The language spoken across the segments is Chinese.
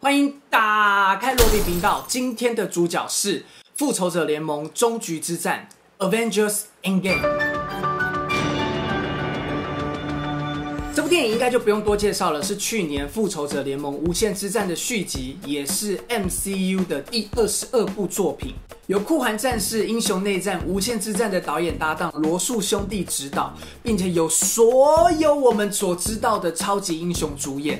欢迎打开罗比频道。今天的主角是《复仇者联盟：终局之战》（Avengers Endgame）。这部电影应该就不用多介绍了，是去年《复仇者联盟：无限之战》的续集，也是 MCU 的第22部作品。由酷寒战士、英雄内战、无限之战的导演搭档罗素兄弟执导，并且有所有我们所知道的超级英雄主演。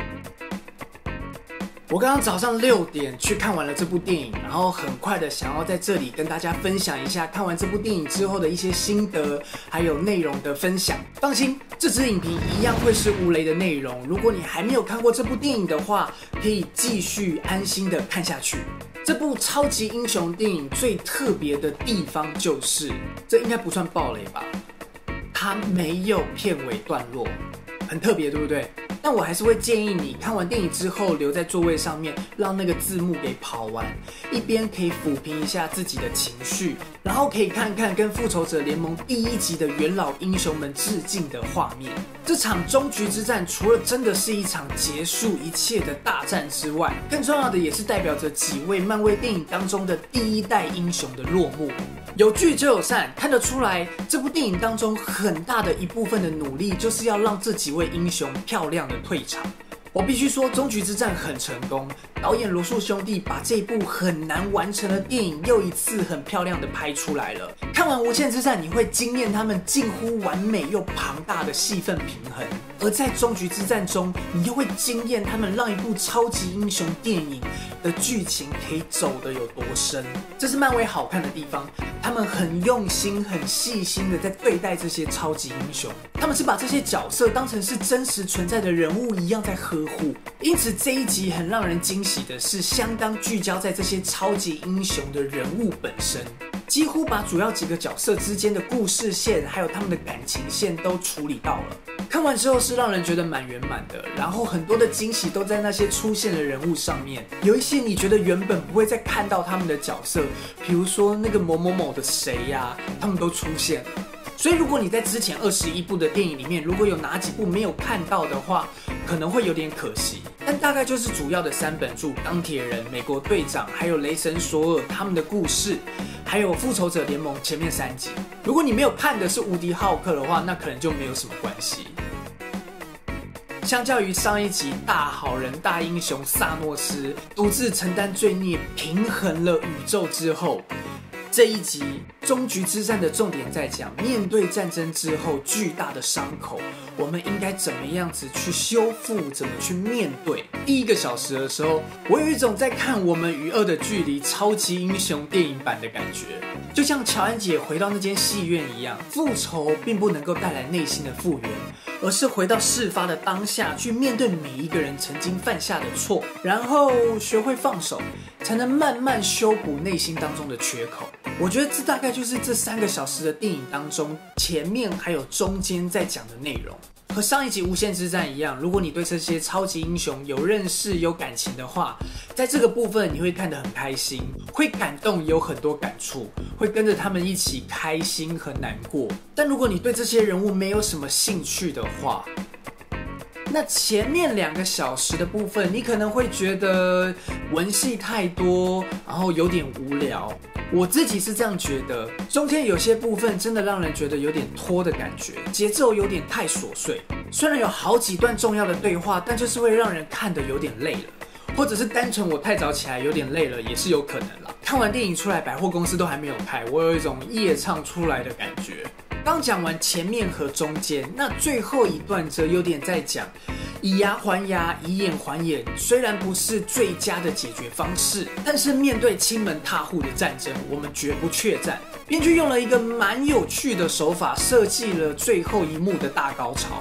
我刚刚早上6点去看完了这部电影，然后很快的想要在这里跟大家分享一下看完这部电影之后的一些心得，还有内容的分享。放心，这支影评一样会是无雷的内容。如果你还没有看过这部电影的话，可以继续安心的看下去。这部超级英雄电影最特别的地方就是，这应该不算爆雷吧？它没有片尾段落，很特别，对不对？但我还是会建议你看完电影之后留在座位上面，让那个字幕给跑完，一边可以抚平一下自己的情绪，然后可以看看跟复仇者联盟第1集的元老英雄们致敬的画面。这场终局之战除了真的是一场结束一切的大战之外，更重要的也是代表着几位漫威电影当中的第1代英雄的落幕。有聚就有散，看得出来这部电影当中很大的一部分的努力就是要让这几位英雄漂亮的退场。我必须说，终局之战很成功，导演罗素兄弟把这部很难完成的电影又一次很漂亮的拍出来了。看完无限之战，你会惊艳他们近乎完美又庞大的戏份平衡，而在终局之战中，你又会惊艳他们让一部超级英雄电影的剧情可以走得有多深。这是漫威好看的地方，他们很用心很细心的在对待这些超级英雄，他们是把这些角色当成是真实存在的人物一样在呵护。因此这一集很让人惊喜的是，相当聚焦在这些超级英雄的人物本身，几乎把主要几个角色之间的故事线还有他们的感情线都处理到了。看完之后是让人觉得蛮圆满的，然后很多的惊喜都在那些出现的人物上面，有一些你觉得原本不会再看到他们的角色，比如说那个某某某的谁呀，他们都出现了。所以如果你在之前21部的电影里面，如果有哪几部没有看到的话，可能会有点可惜。但大概就是主要的3本柱：钢铁人、美国队长，还有雷神索尔他们的故事，还有复仇者联盟前面3集。如果你没有看的是无敌浩克的话，那可能就没有什么关系。相较于上一集大好人大英雄萨诺斯独自承担罪孽，平衡了宇宙之后，这一集终局之战的重点在讲，面对战争之后巨大的伤口，我们应该怎么样子去修复，怎么去面对。第1个小时的时候，我有一种在看《我们与恶的距离》超级英雄电影版的感觉，就像乔安姐回到那间戏院一样，复仇并不能够带来内心的复原，而是回到事发的当下，去面对每一个人曾经犯下的错，然后学会放手，才能慢慢修补内心当中的缺口。我觉得这大概就是这3个小时的电影当中前面还有中间在讲的内容。和上一集无限之战一样，如果你对这些超级英雄有认识有感情的话，在这个部分你会看得很开心，会感动，有很多感触，会跟着他们一起开心和难过。但如果你对这些人物没有什么兴趣的话，那前面2个小时的部分你可能会觉得文戏太多，然后有点无聊。我自己是这样觉得，中间有些部分真的让人觉得有点拖的感觉，节奏有点太琐碎。虽然有好几段重要的对话，但就是会让人看得有点累了，或者是单纯我太早起来有点累了，也是有可能啦。看完电影出来，百货公司都还没有开，我有一种夜唱出来的感觉。刚讲完前面和中间，那最后一段则有点在讲以牙还牙，以眼还眼。虽然不是最佳的解决方式，但是面对亲门踏户的战争，我们绝不怯战。编剧用了一个蛮有趣的手法，设计了最后一幕的大高潮。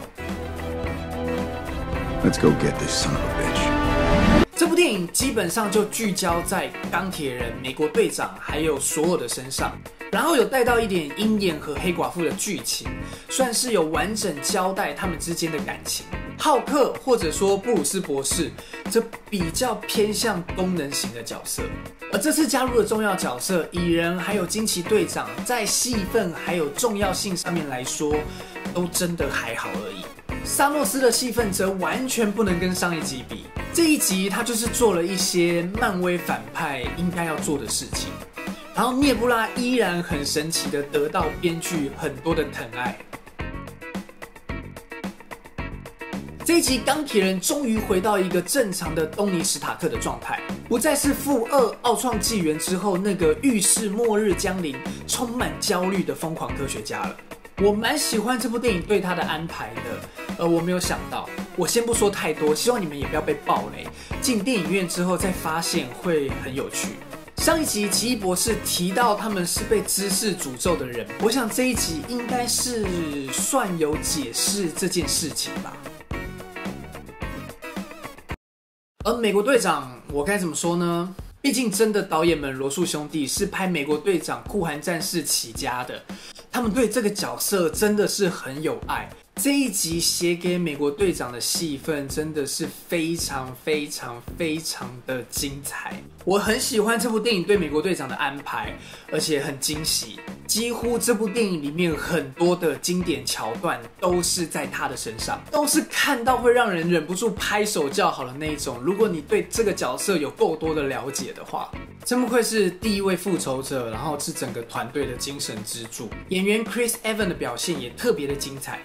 Let's go get this son of a bitch. 这部电影基本上就聚焦在钢铁人、美国队长还有索尔的身上，然后有带到一点鹰眼和黑寡妇的剧情，算是有完整交代他们之间的感情。浩克或者说布鲁斯博士，则比较偏向功能型的角色，而这次加入的重要角色蚁人还有惊奇队长，在戏份还有重要性上面来说，都真的还好而已。萨诺斯的戏份则完全不能跟上一集比。 这一集他就是做了一些漫威反派应该要做的事情，然后涅布拉依然很神奇的得到编剧很多的疼爱。这一集钢铁人终于回到一个正常的东尼史塔克的状态，不再是复2奥创纪元之后那个预示末日将临、充满焦虑的疯狂科学家了。我蛮喜欢这部电影对他的安排的，我没有想到，我先不说太多，希望你们也不要被爆雷，进电影院之后再发现会很有趣。上一集奇异博士提到他们是被知识诅咒的人，我想这一集应该是算有解释这件事情吧。而美国队长，我该怎么说呢？毕竟真的导演们罗素兄弟是拍美国队长酷寒战士起家的，他们对这个角色真的是很有爱。这一集写给美国队长的戏份真的是非常非常非常的精彩，我很喜欢这部电影对美国队长的安排，而且很惊喜。几乎这部电影里面很多的经典桥段都是在他的身上，都是看到会让人忍不住拍手叫好的那一种。如果你对这个角色有够多的了解的话，真不愧是第一位复仇者，然后是整个团队的精神支柱。演员 Chris Evans 的表现也特别的精彩。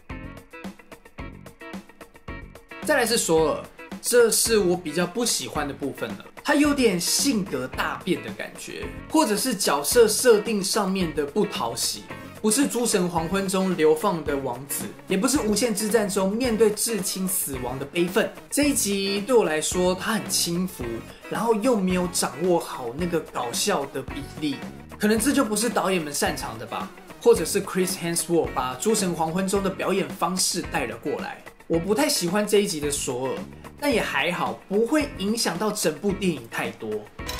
再来是索尔，这是我比较不喜欢的部分了。他有点性格大变的感觉，或者是角色设定上面的不讨喜。不是诸神黄昏中流放的王子，也不是无限之战中面对至亲死亡的悲愤。这一集对我来说，他很轻浮，然后又没有掌握好那个搞笑的比例，可能这就不是导演们擅长的吧。或者是 Chris Hemsworth 把诸神黄昏中的表演方式带了过来。我不太喜欢这一集的索尔，但也还好，不会影响到整部电影太多。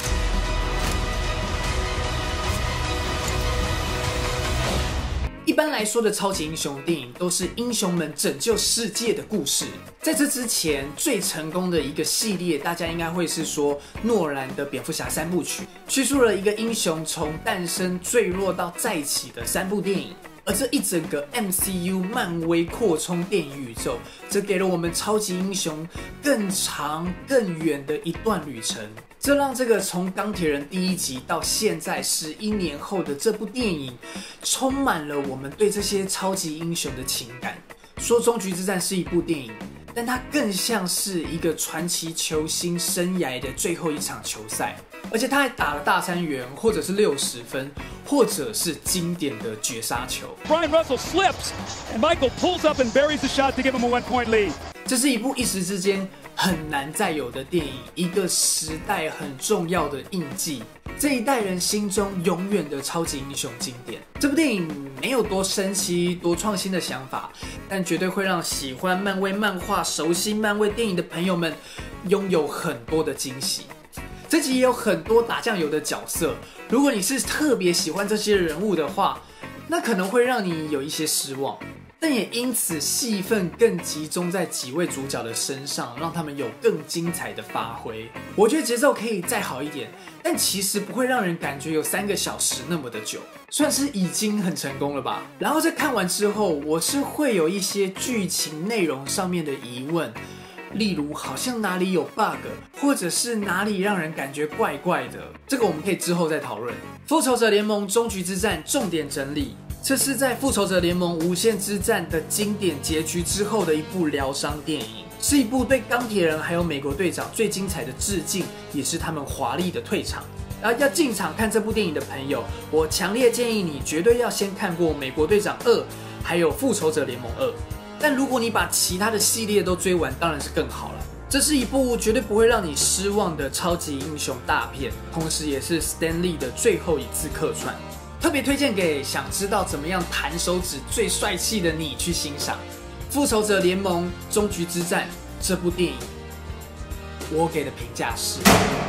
一般来说的超级英雄电影都是英雄们拯救世界的故事。在这之前，最成功的一个系列，大家应该会是说诺兰的蝙蝠侠3部曲，叙述了一个英雄从诞生、坠落到再起的3部电影。而这一整个 MCU 漫威扩充电影宇宙，则给了我们超级英雄更长更远的一段旅程。这让这个从钢铁人第1集到现在11年后的这部电影，充满了我们对这些超级英雄的情感。说终局之战是一部电影，但它更像是一个传奇球星生涯的最后一场球赛，而且他还打了大3元，或者是60分，或者是经典的绝杀球。 Brian Russell slips, and Michael pulls up and buries the shot to give him a 1-point lead. 这是一部一时之间很难再有的电影，一个时代很重要的印记，这一代人心中永远的超级英雄经典。这部电影没有多神奇、多创新的想法，但绝对会让喜欢漫威漫画、熟悉漫威电影的朋友们拥有很多的惊喜。这集也有很多打酱油的角色，如果你是特别喜欢这些人物的话，那可能会让你有一些失望。但也因此戏份更集中在几位主角的身上，让他们有更精彩的发挥。我觉得节奏可以再好一点，但其实不会让人感觉有3个小时那么的久，算是已经很成功了吧。然后在看完之后，我是会有一些剧情内容上面的疑问，例如好像哪里有 bug， 或者是哪里让人感觉怪怪的，这个我们可以之后再讨论。复仇者联盟终局之战重点整理，这是在复仇者联盟无限之战的经典结局之后的一部疗伤电影，是一部对钢铁人还有美国队长最精彩的致敬，也是他们华丽的退场。然后要进场看这部电影的朋友，我强烈建议你绝对要先看过美国队长2还有复仇者联盟2，但如果你把其他的系列都追完，当然是更好了。这是一部绝对不会让你失望的超级英雄大片，同时也是 Stan Lee 的最后一次客串，特别推荐给想知道怎么样弹手指最帅气的你去欣赏。复仇者联盟终局之战这部电影，我给的评价是。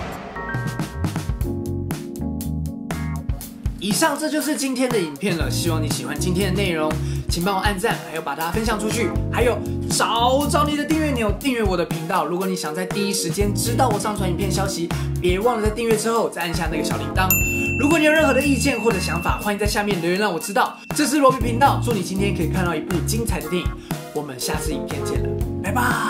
以上这就是今天的影片了，希望你喜欢今天的内容，请帮我按赞，还有把它分享出去，还有找你的订阅钮，订阅我的频道。如果你想在第一时间知道我上传影片消息，别忘了在订阅之后再按下那个小铃铛。如果你有任何的意见或者想法，欢迎在下面留言让我知道。这是罗比频道，祝你今天可以看到一部精彩的电影，我们下次影片见了，拜拜。